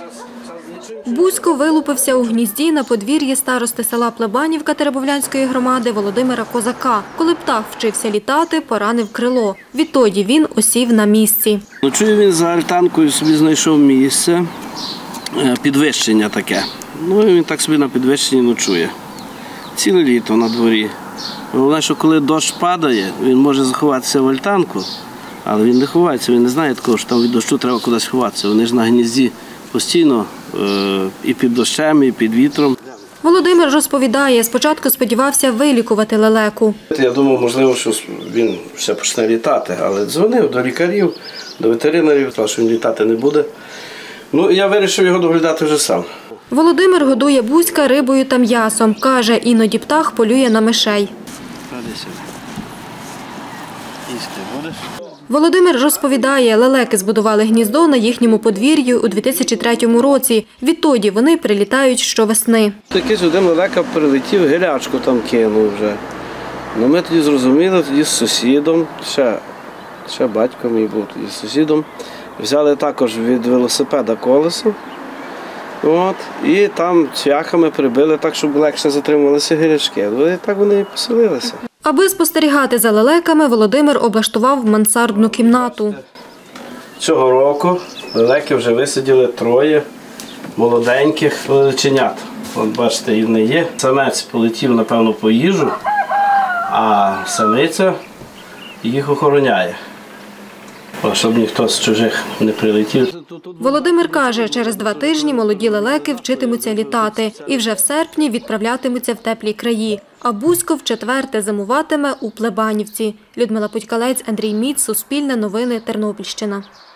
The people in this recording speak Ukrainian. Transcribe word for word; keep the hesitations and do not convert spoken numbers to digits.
Бузько вилупився у гнізді на подвір'ї старости села Плебанівка Теребовлянської громади Володимира Козака. Коли птах вчився літати, поранив крило. Відтоді він осів на місці. Ночує він за альтанкою, собі знайшов місце, підвищення таке. Ну і він так собі на підвищенні ночує. Ціле літо на дворі. Головне, що коли дощ падає, він може заховатися в альтанку, але він не ховається, він не знає такого, що там від дощу треба кудись ховатися. Вони ж на гнізді постійно і під дощем, і під вітром. Володимир розповідає, спочатку сподівався вилікувати лелеку. Я думав, можливо, що він все почне літати, але дзвонив до лікарів, до ветеринарів, сказав, що він літати не буде. Ну, я вирішив його доглядати вже сам. Володимир годує Бузька рибою та м'ясом. Каже, іноді птах полює на мишей. Володимир розповідає, лелеки збудували гніздо на їхньому подвір'ю у дві тисячі третьому році. Відтоді вони прилітають щовесни. Якийсь один лелека прилетів, гілячку там кинув вже. Ну, ми тоді зрозуміли, тоді з сусідом, ще, ще батько мій був тоді з сусідом, взяли також від велосипеда колесо. От, і там цвяхами прибили так, щоб легше затримувалися гілячки. І так вони і поселилися. Аби спостерігати за лелеками, Володимир облаштував мансардну кімнату. Цього року лелеки вже висиділи троє молоденьких лелеченят. От бачите, і не є. Самець полетів, напевно, по їжу, а самиця їх охороняє, щоб ніхто з чужих не прилетів. Володимир каже, через два тижні молоді лелеки вчитимуться літати і вже в серпні відправлятимуться в теплі краї. А Бузько вчетверте зимуватиме у Плебанівці. Людмила Путькалець, Андрій Міц, Суспільне новини, Тернопільщина.